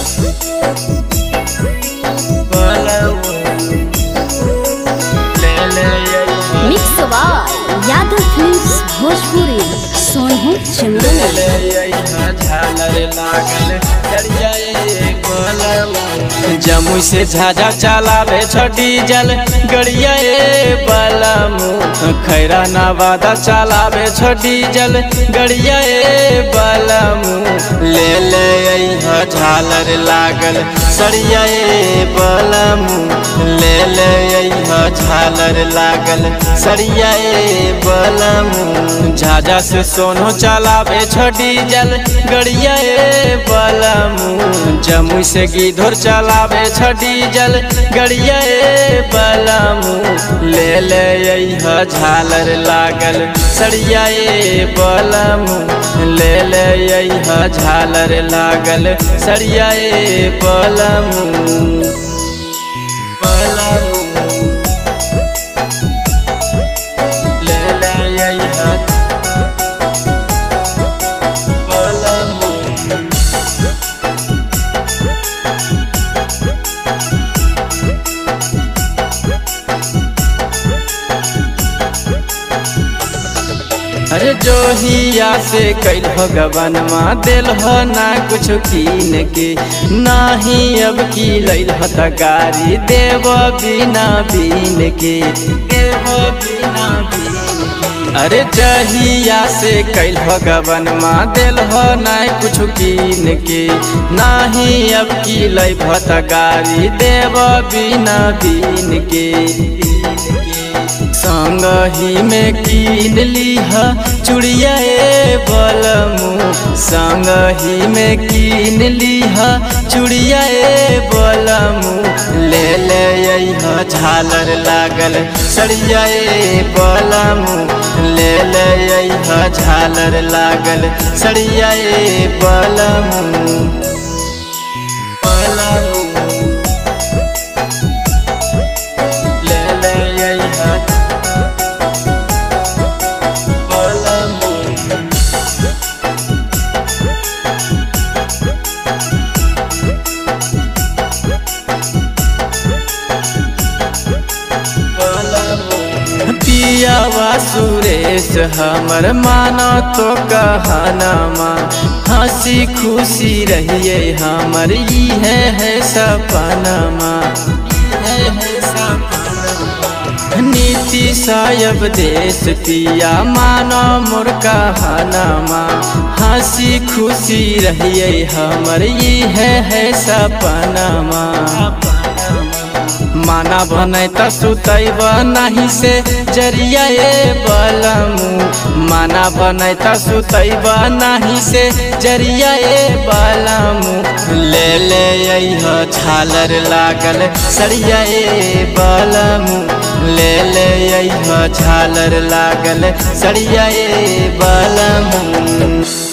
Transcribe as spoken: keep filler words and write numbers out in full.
Mix by Yadav films Bhojpuri Sonu Jamui से झाझा चलावे छठी जल गड़िया बलम खैरा नवादा चलावे छठी जल गड़िया बलम ले ले झालर लागल सड़िया बलम ले ले झालर लागल सड़िया बलम झाझा से सोनो चलावे छठी जल गड़िया बलम जमुई से गिधोर चलावे छठी जल गड़िया बलम ले ले झालर लागल सड़िया बलम ले ले झालर लागल सड़िया बलम बलम अरे जोहिया से कैल भगवान माँ दिल हो ना कुछ कीन के नाही अब की लैल त गारी देव बिना बीन के देव बिना बीन अरे जहिया से कैल भगवान माँ दिल हो ना कुछ कीन के नाही अब की लै त गारी देव बिना बीन के संग ही में कीन लीहा चूड़िया बलमू संग ही में कीन लीहा चूड़िया बलमू ले ले झालर लागल सड़िया बलमू ले ले झालर लागल सड़िया बलमू बलमू पियावा सुरेश हमर मानो तो कहनामा हंसी खुशी रहिए हमर ई है, है सपनमा नीति सायब देश पिया मानो मोर कहनामा हंसी खुशी रहिए हमर ई है, है सपनमा माना बनै त सुतैब नाही से जरिया बलमू माना बनै त सुतैब नाही से जरिया बलमू ले ले झालर लागल सड़िया बलमू ले ले झालर लागल सड़िया बलमू।